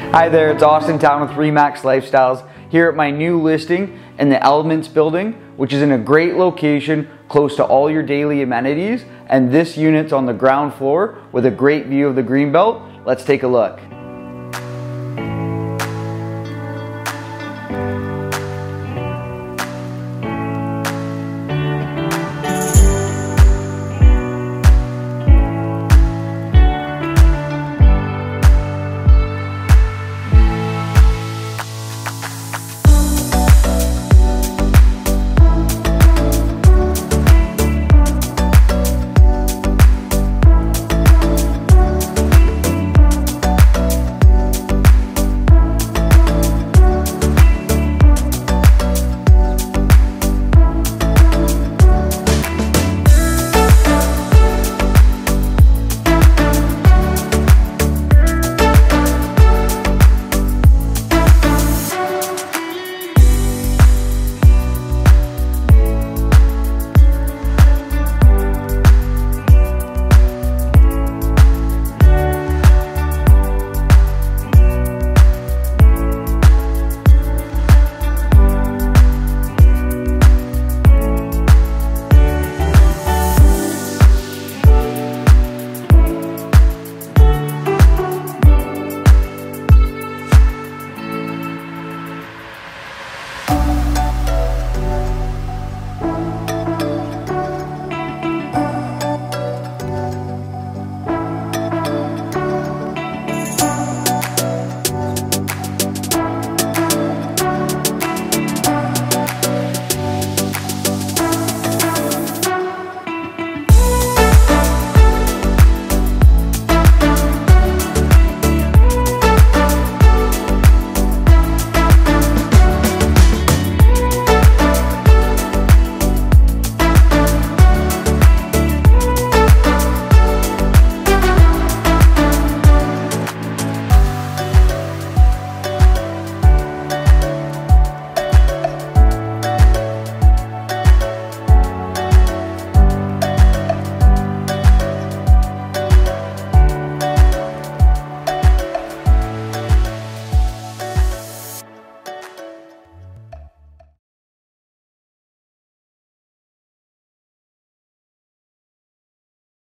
Hi there, it's Austin Town with Remax Lifestyles here at my new listing in the Elements building, which is in a great location close to all your daily amenities. And this unit's on the ground floor with a great view of the Greenbelt. Let's take a look.